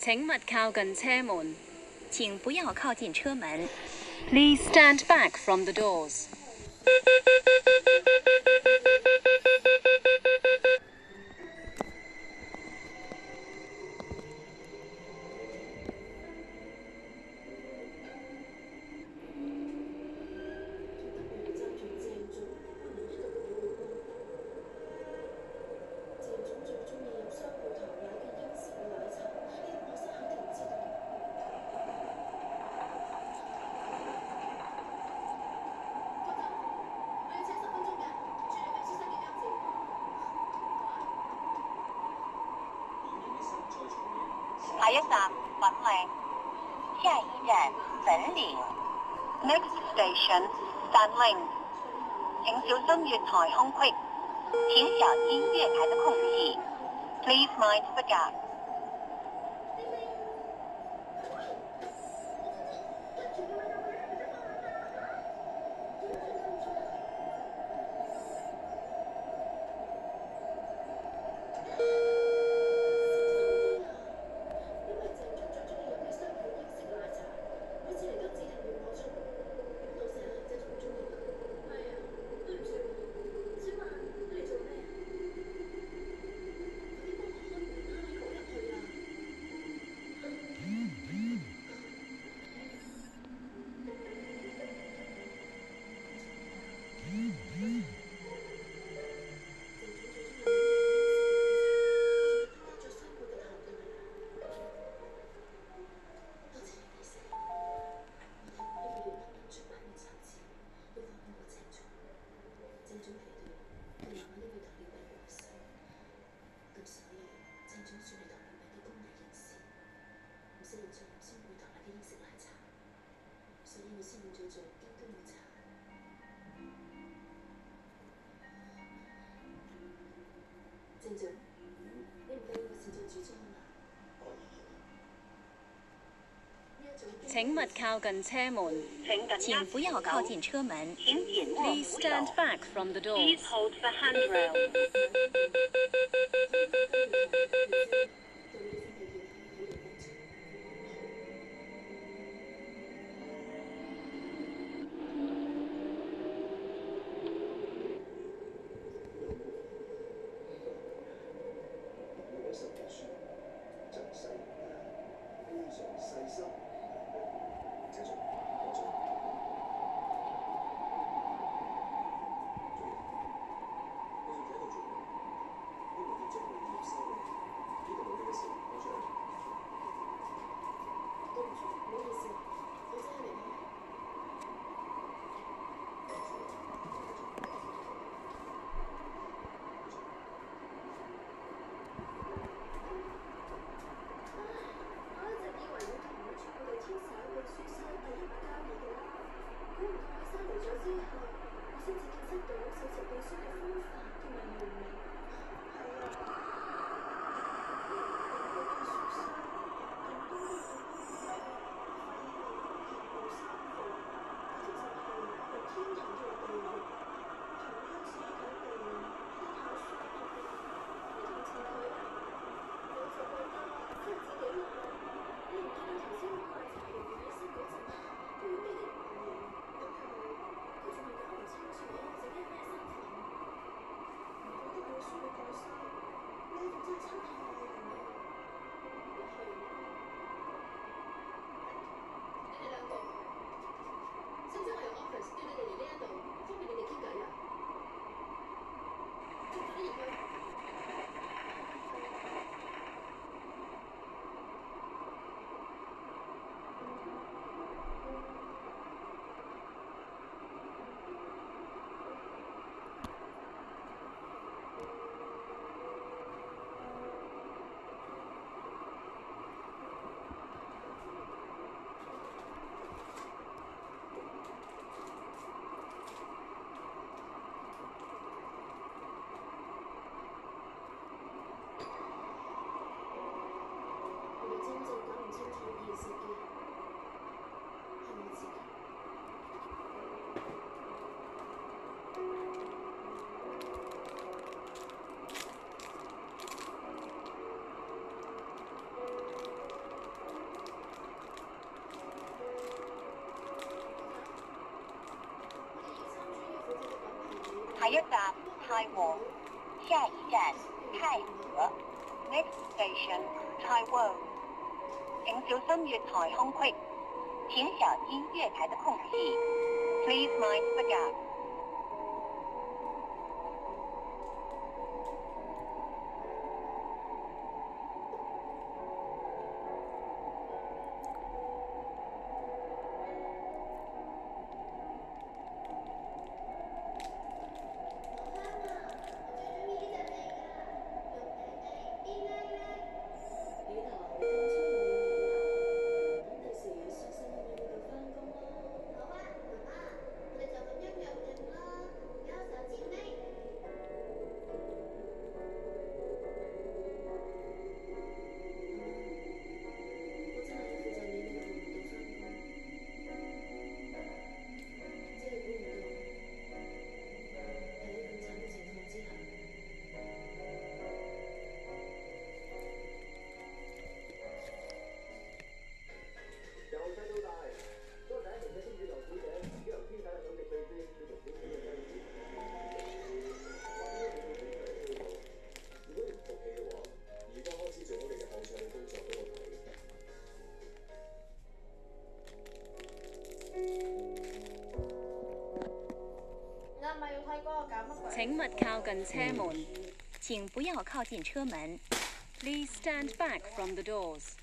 請勿靠近車門。 請不要靠近車門。 Please stand back from the doors. 下一站粉嶺，下一站粉嶺。Next station 粉嶺。請小心月台空隙，請小心月台的空隙。Please mind the gap。 請勿靠近車門。 請不要靠近車門。 Please stand back from the doors. Please hold the handrail. 你下一站太和，下一站太和。Next station Taiwo。请小心月台空隙，请小心月台的空隙。Please mind the gap。 请勿靠近车门，请不要靠近车门。Please stand back from the doors.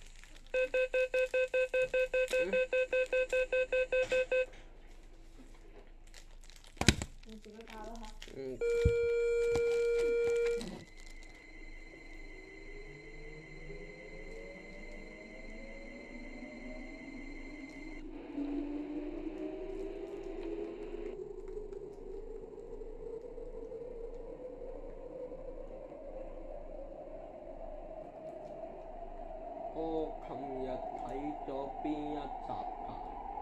我琴日睇咗邊一集㗎？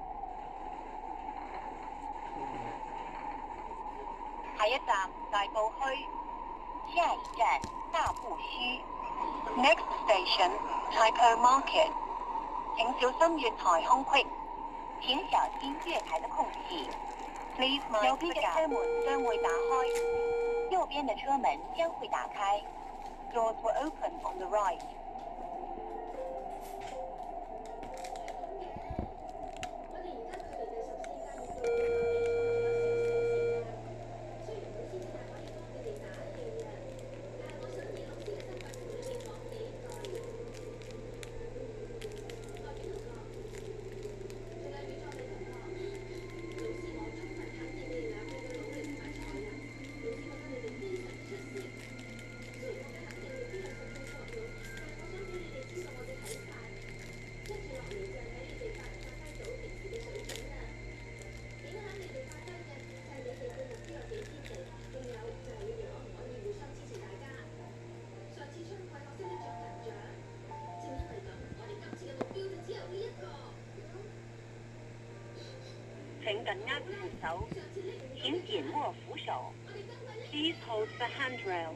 下一站大埔墟，下一站大埔墟。Next station Taipei Market。请小心月台空隙，请小心月台的空隙。Please mind the gap。右边嘅车门将会打开，右边的车门将会打开。Doors will open on the right。请紧握扶手，请紧握扶手。Please hold the handrail。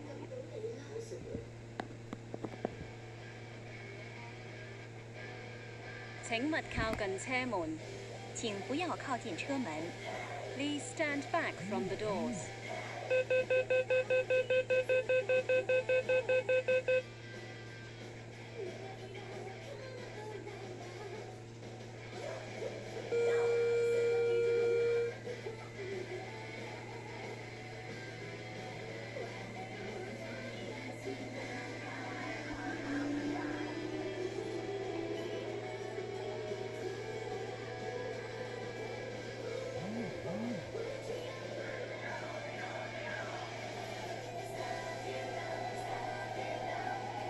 请勿靠近车门，请不要靠近车门。Please stand back from the doors. 请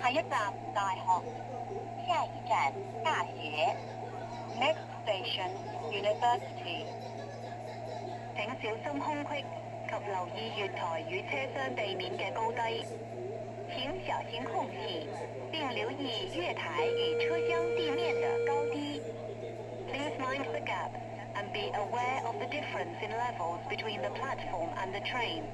下一站大學，下一站大學。Next station University。請小心空隙及留意月台與車廂地面嘅高低。請小心空隙，並留意月台與車廂地面的高低。Please mind the gaps and be aware of the difference in levels between the platform and the train.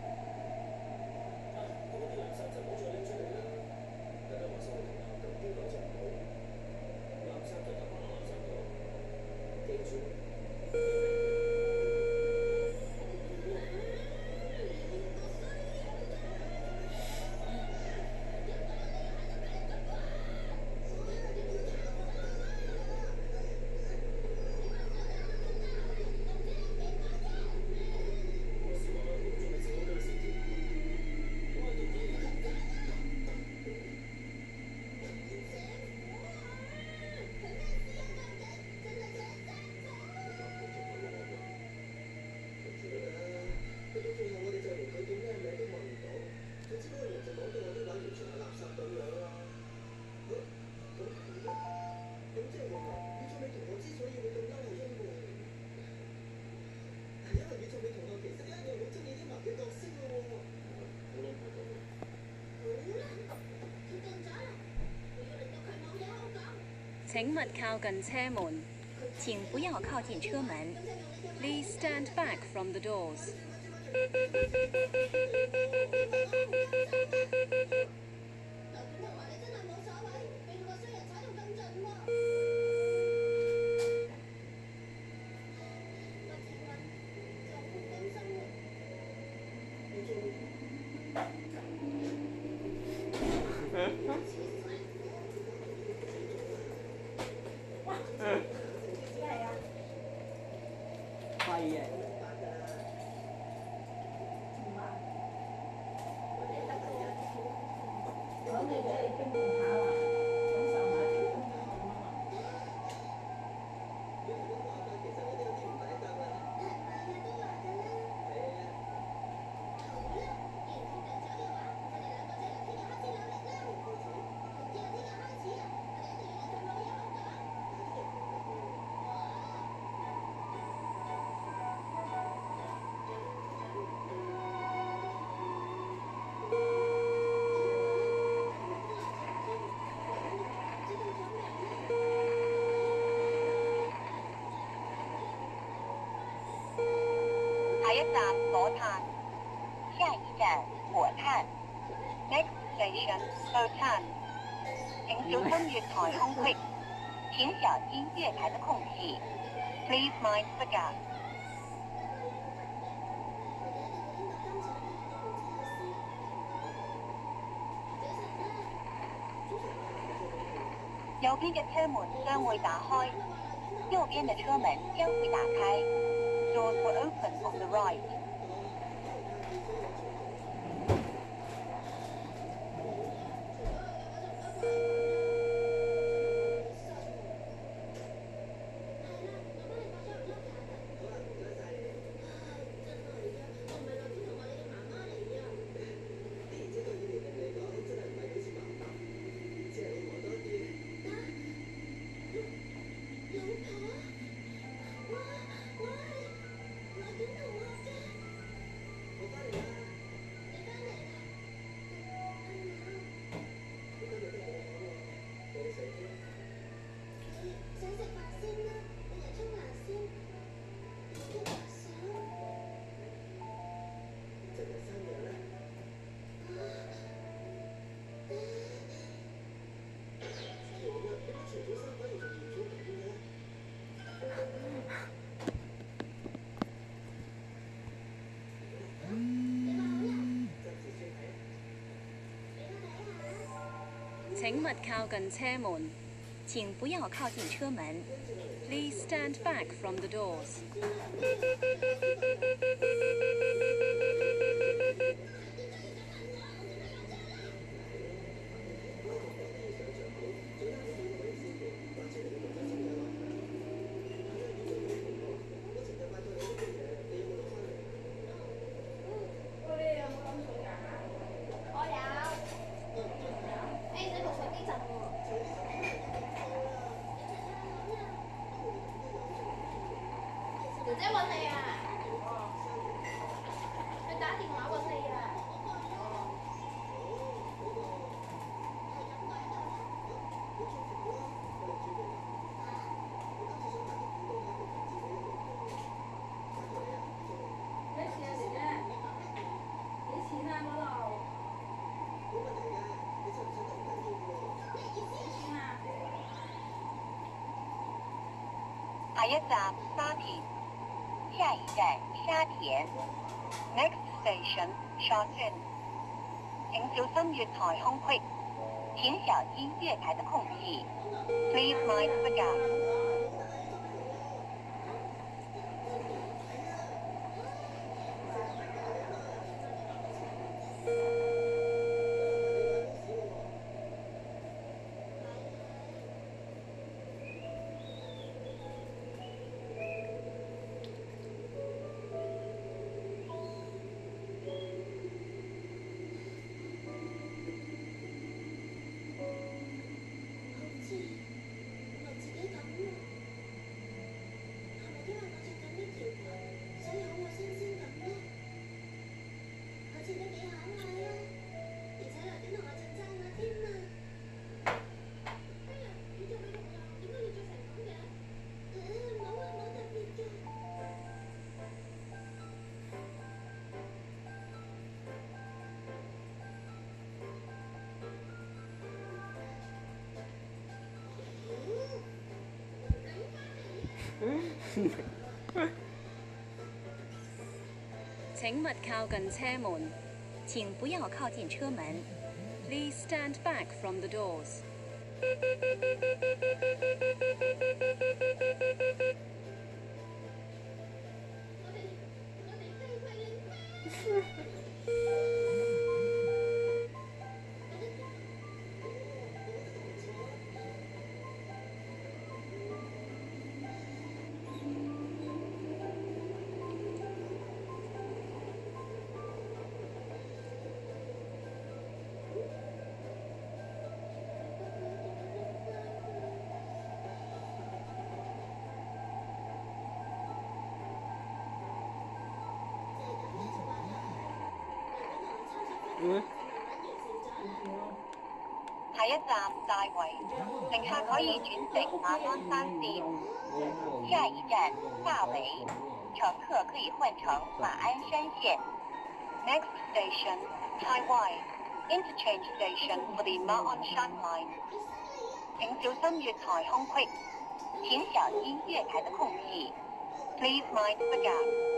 請勿靠近車門，請不要靠近車門。Please stand back from the doors. 係嘅。 下一站火炭，下一站火炭。Next station 火炭。請小心月台空隙，請小心月台的空隙。Please mind the gap。右邊嘅車門將會打開，右邊的車門將會打開。Doors will open on the right. 請勿靠近車門，請不要靠近車門。Please stand back from the doors. 我有。 姐揾你啊！佢打電話揾你啊！咩事啊，姐姐？幾錢啊嗰度？幾錢啊？ 下一站沙田，下一站沙田。Next station 沙郡。請小心月台空隙，請小心月台的空隙。Please mind the gap。 請勿靠近車門，請不要靠近車門。Please stand back from the doors. 下一站大圍，乘客可以轉乘馬鞍山線。下一站大圍，乘客可以換乘馬鞍山線。Next station Taiwan Interchange Station for the Ma On Shan Line。請小心月台空隙，請小心月台的空隙。Please mind the gap。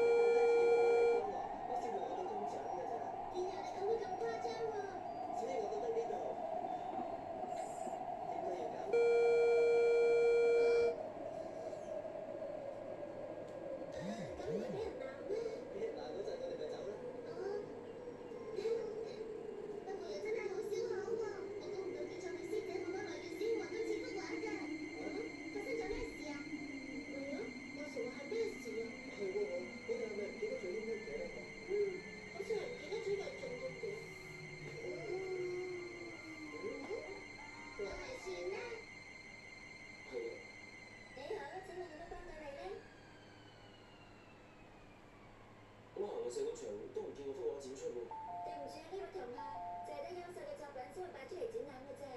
成個場都唔見個幅畫展出喎。 對唔住啊，呢位同學，就係得優秀嘅作品先會擺出嚟展覽嘅啫。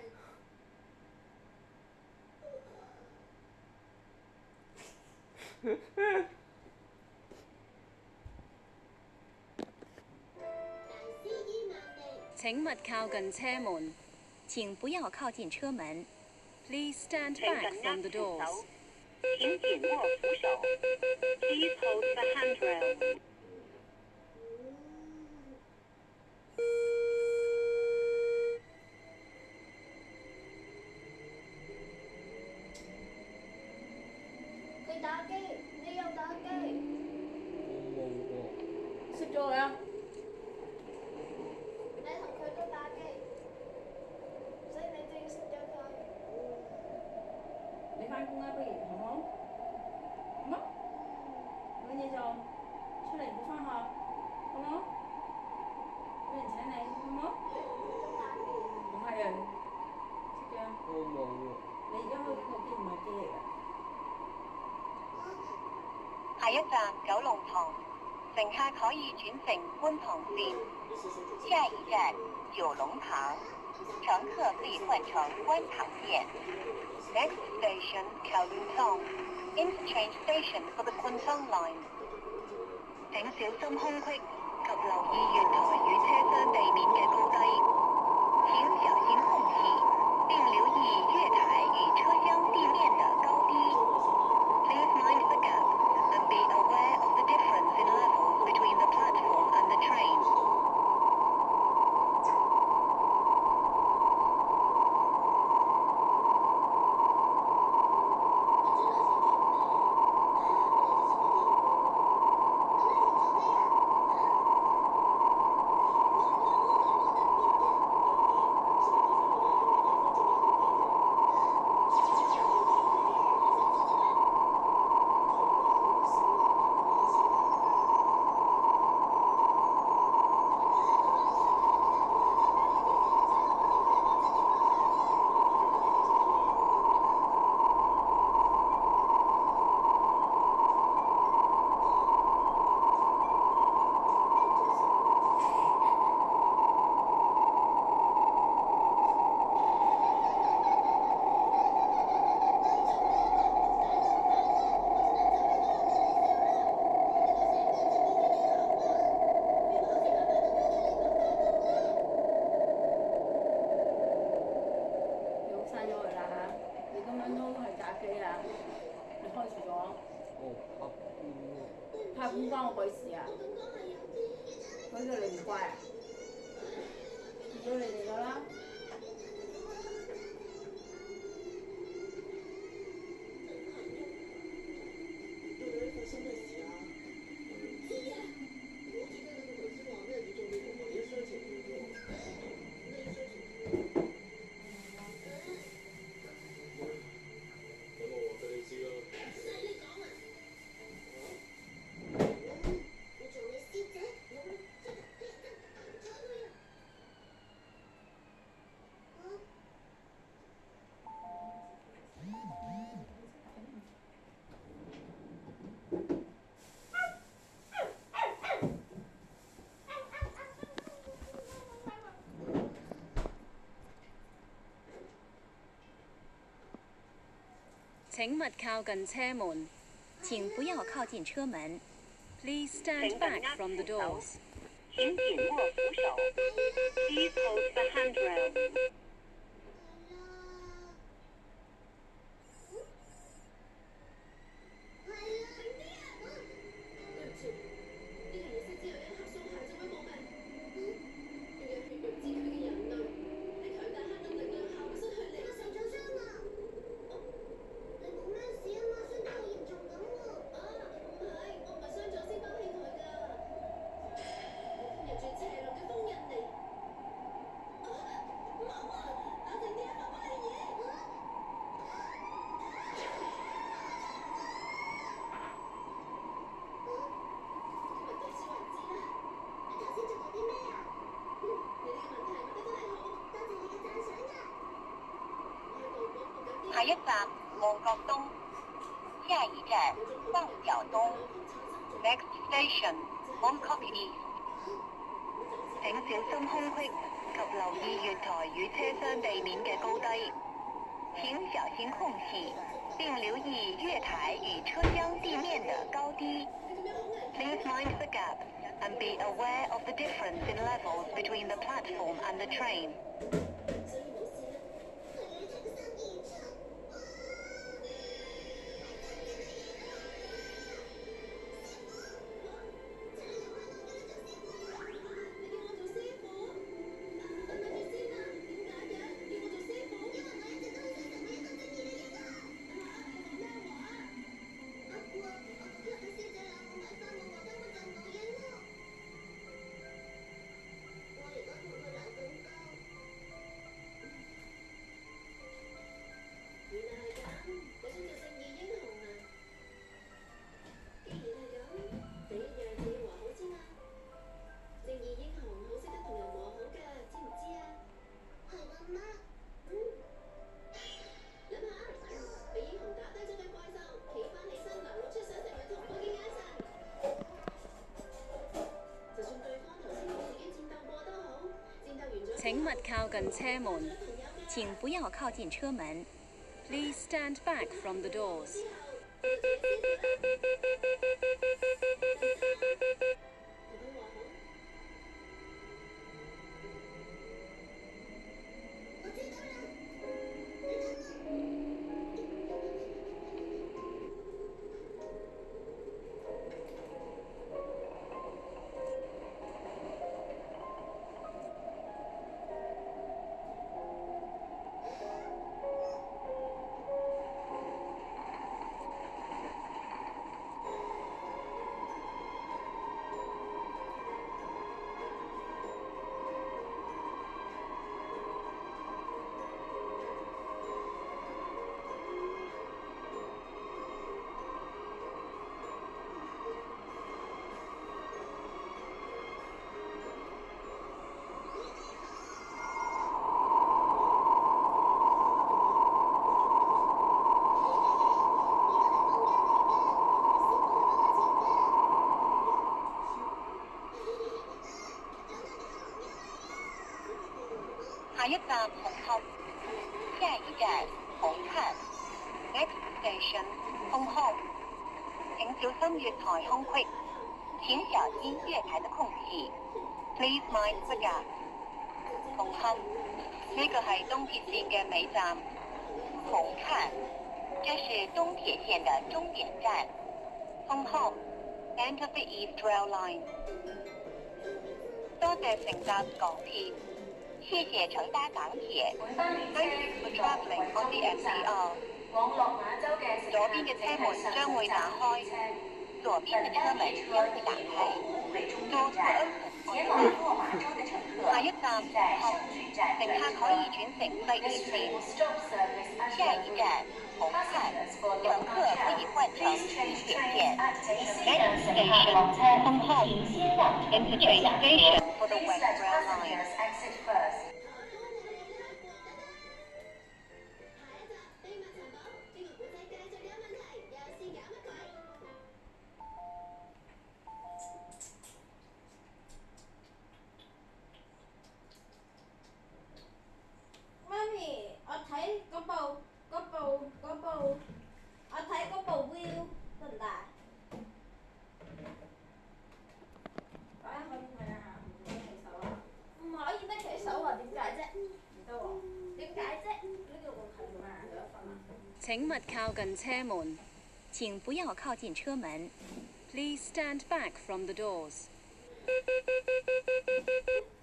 請勿靠近車門，請不要靠近車門。Please stand 請 back 緊 from the 握扶 doors. 手，請緊握扶手。Please hold the handrail。 佢打機，你又打機。 我冇喎。 識咗佢啊？ 你同佢都打機，所以你都要識咗佢。 你翻工啦，不如好冇？好冇？揾嘢做，出嚟唔好翻學，好冇？俾人請你，好冇？ 都打機。 唔係啊，識嘅。 我冇喎。 你而家開緊部機唔係機嚟㗎。 下下一站九龍塘，乘客可以轉乘觀塘線。下一站九龍塘，乘客可以換乘觀塘線。Next station Kowloon Tong, interchange station for the Kwun Tong line。請小心空隙及留意月台與車廂地面嘅高低。請小心空隙，並留意月台與車廂地面的高低。Please mind the gap and be aware of the difference in levels between the platform and the train. 拍本關我鬼事啊！佢叫你唔乖啊？要你哋噶啦。 請勿靠近車門，請不要靠近車門。Please stand back from the doors. 請緊握扶手。Please hold the handrail。下一站旺角東，下一站旺角東。Next station Mongkok East。請小心空隙及留意月台與車廂地面嘅高低。請小心空隙，並留意月台與車廂地面的高低。Please mind the gap and be aware of the difference in levels between the platform and the train. 我而家同佢鬧緊交。 請勿靠近車門，請不要靠近車門。Please stand back from the doors. 下一站紅磡，下一站紅磡。Next station 紅磡。請小心月台空隙，請小心月台的空隙。Please mind the gap。紅磡，呢個係東鐵線嘅尾站。紅磡，這是東鐵線的終點站。紅磡 ，End of the East Rail Line。多謝乘搭港鐵。謝謝乘搭港鐵。Thank you for travelling on the MTR。左邊嘅車門將會打開，左邊嘅車門將會打開。Doors will open。下一站紅磡，乘客可以轉乘第二線。下一站紅磡，乘客可以換乘地鐵線。Next station 紅磡 Interchange Station for the West Rail Line。 我睇嗰部 view 得唔得？可唔可以啊？唔可以得企手啊？點解啫？唔得喎。點解啫？呢個問題做咩啊？有得分啊？ 請勿靠近車門，請不要靠近車門。Please stand back from the doors.